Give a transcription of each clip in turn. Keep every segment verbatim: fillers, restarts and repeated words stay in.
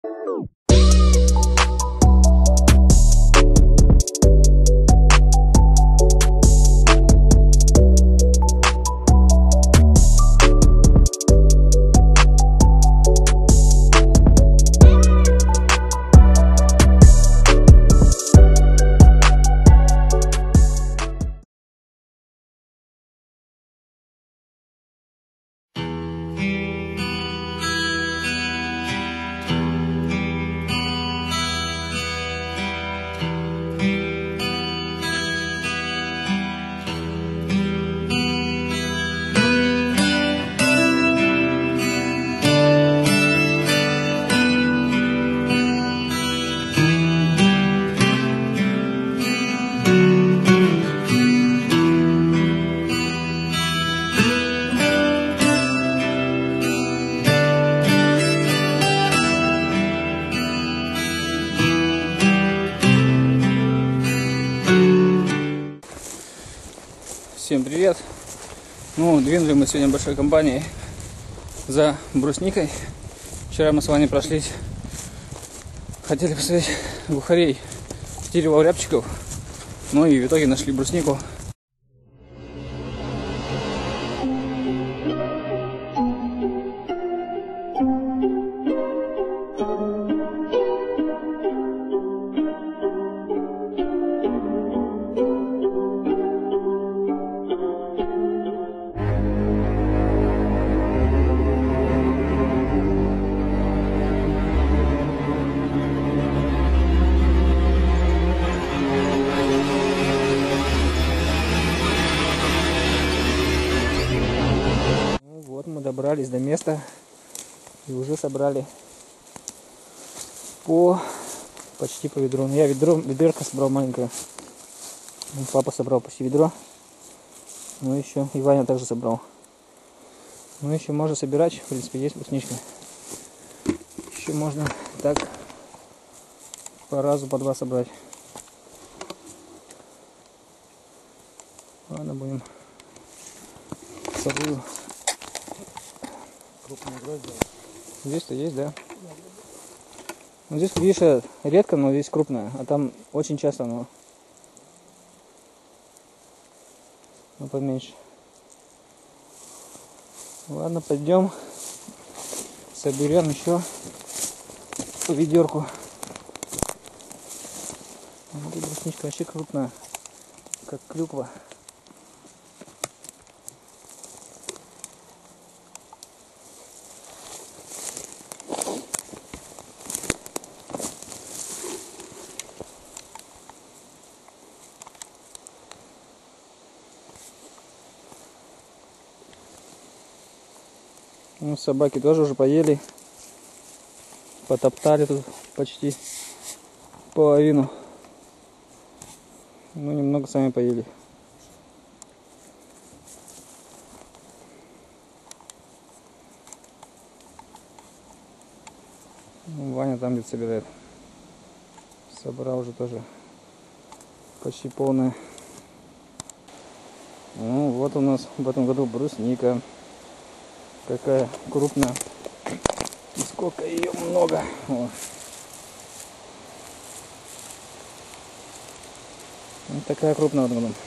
Всем привет! Ну, двинули мы сегодня большой компанией за брусникой. Вчера мы с вами прошлись, хотели посмотреть глухарей, деревоурябчиков, ну и в итоге нашли бруснику. Мы добрались до места и уже собрали по почти по ведру. Я ведро, ведерко собрал маленькое. Папа собрал почти ведро. Ну еще и Ваня также собрал. Ну еще можно собирать, в принципе, есть брусничка. Еще можно так по разу, по два собрать. Ладно, будем собою. Здесь-то есть, да? Ну, здесь, видишь, редко, но здесь крупная, а там очень часто оно, ну, поменьше. Ладно, пойдем, соберем еще по ведерку. Вот эта брусничка вообще крупная, как клюква. Ну, собаки тоже уже поели, потоптали тут почти половину, ну немного сами поели. Ну, Ваня там где-то собирает, собрал уже тоже почти полная. Ну вот у нас в этом году брусника. Какая крупная. И сколько ее много. О. Вот такая крупная в этом году.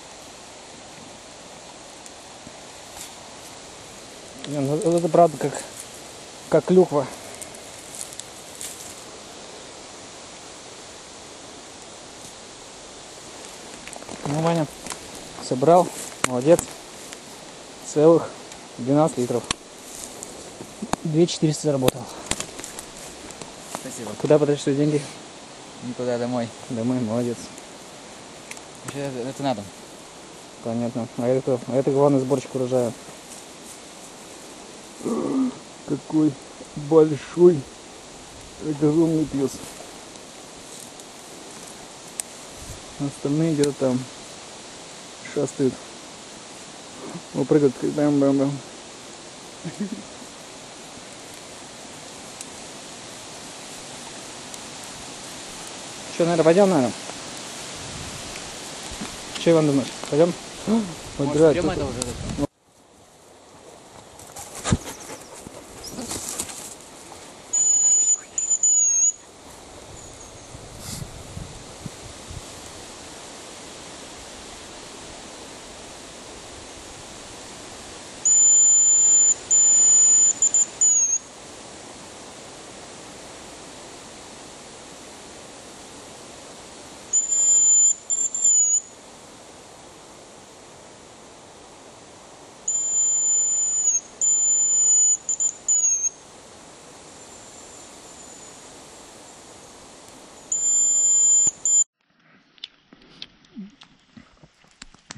Ну, это правда как, как клюква. Ну, Ваня собрал. Молодец. Целых двенадцать литров. две тысячи четыреста заработал. Спасибо. Куда потратишь свои деньги? Никуда, домой. Домой, молодец. Это, это надо. Понятно. А это, а это главный сборщик урожая. Какой большой, огромный пес. Остальные где-то там шастают. О, прыгают. Бам-бам-бам. Что, наверное, пойдем, наверное? Что, Иван, думаешь? Пойдем? Может, пойдем это уже?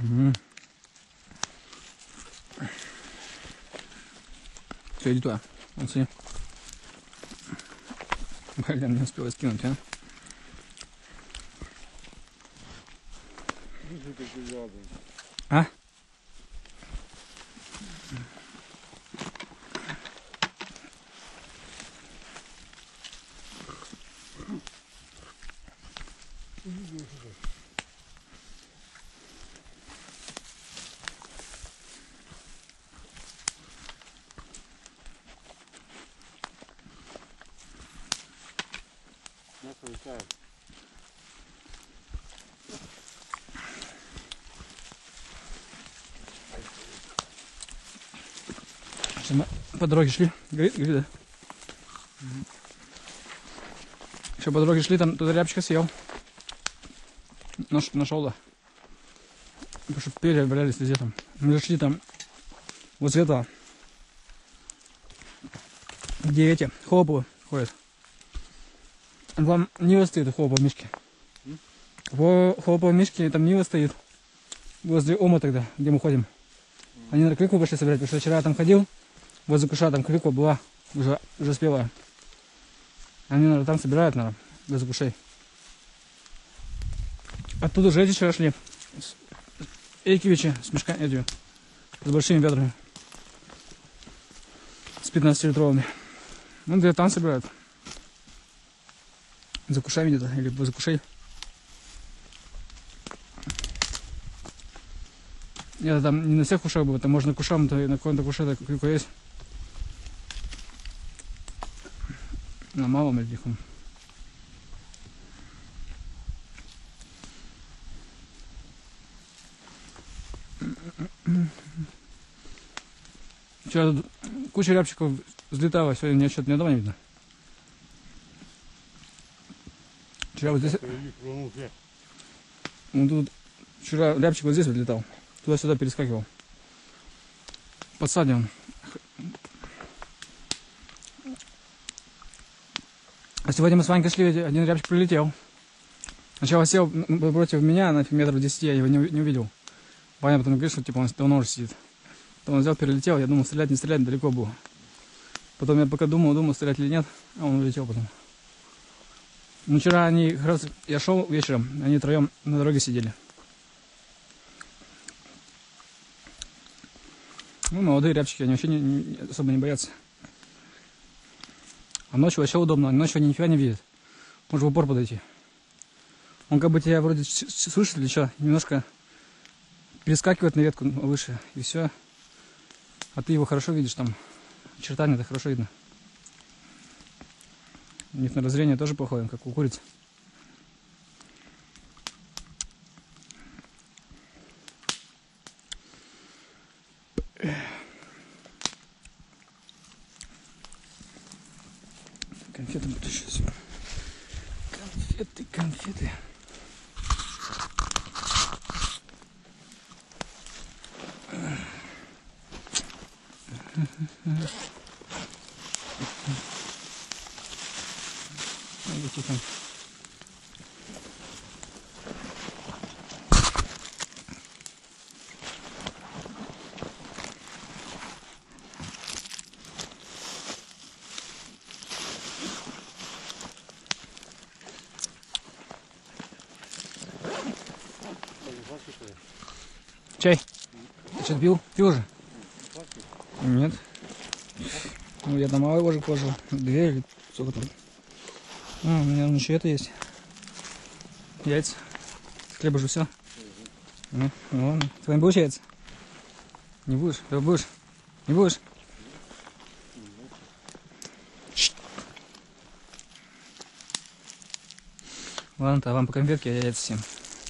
Угу. Все, иди туда. Вот смотри. Блин, не успела скинуть, а? А? Что мы по дороге шли, говорит, говорит, да? Угу. Еще по дороге шли, там туда рябчика съел. Наш, нашел, да. Потому что перья валялись везде там. Мы зашли там вот этого, где эти хлопы ходят. Там Нива стоит, у хлопа в мишке. В хлопа в мишке там Нива стоит. Возле Ома тогда, где мы ходим. Они на клюкву пошли собирать, потому что вчера я там ходил. Возле куша там клюква была, уже, уже спелая. Они, наверное, там собирают, наверное, возле кушей. Оттуда же эти вчера шли. Эйкевичи с мешками, эти, с большими ведрами. С пятнадцатилитровыми. Ну, где там собирают. За кушами где-то, или возле кушей. Я там не на всех кушах был, там можно кушам, то и на каком-то куше клюква есть. На малом или тихом. Вчера тут куча рябчиков взлетала, сегодня меня что-то ни одного не видно. Вчера вот здесь... Ну, тут вчера рябчик вот здесь вот летал. Туда-сюда перескакивал. Под садом. А сегодня мы с Ванькой шли, один рябчик прилетел. Сначала сел против меня, на метров десяти, я его не, не увидел. Ваня потом говорит, что типа он давно уже сидит. Потом он взял, перелетел, я думал, стрелять, не стрелять, далеко было. Потом я пока думал, думал, стрелять или нет, а он улетел потом. Ну, вчера они, как раз, я шел вечером, они втроем на дороге сидели. Ну, молодые рябчики, они вообще не, не, особо не боятся. А ночью вообще удобно, ночью они нифига не видят. Можешь в упор подойти. Он как бы тебя вроде слышит или что, немножко перескакивает на ветку выше, и все. А ты его хорошо видишь, там очертания-то хорошо видно. У них, наверное, зрение тоже плохое, как у куриц. Конфеты будут еще сегодня. Конфеты, конфеты. Видите, там. Чай? Ты что-то пил? Пил уже? Нет. Ну, я на малый ложек положил. Две или сколько там? А, у меня еще это есть. Яйца. Хлеба же все. Ну, ну ладно. Твоим будешь яйца? Не будешь? Да будешь? Не будешь? Ладно-то, а вам по конфетке, а я яйца всем.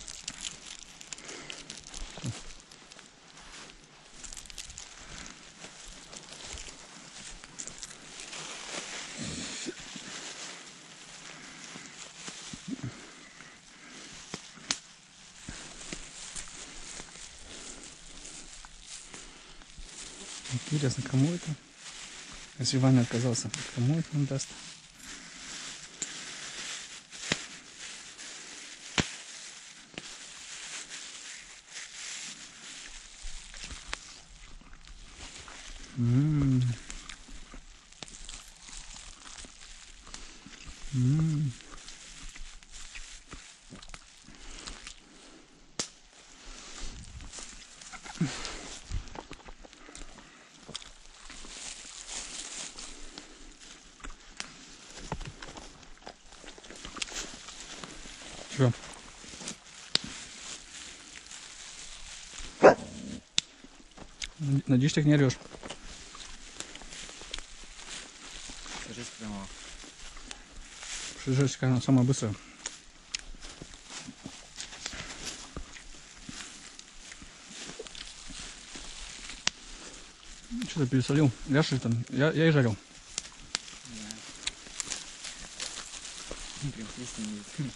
Интересно, кому это? Если Ваня отказался, кому это он даст? М. Чё? Надеюсь, так не орешь. Скажи прямо. Шишечка, она самая быстрая. Что-то пересолил. Ляши там. Я, я и жарил. Да. Прям песни есть.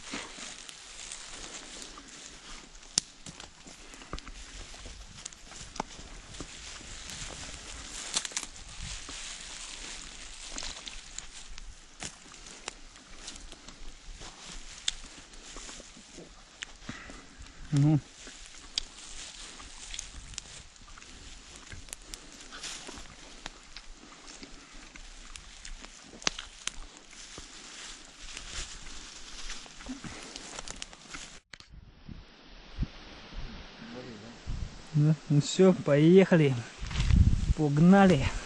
Ну. Да, ну все, поехали. Погнали.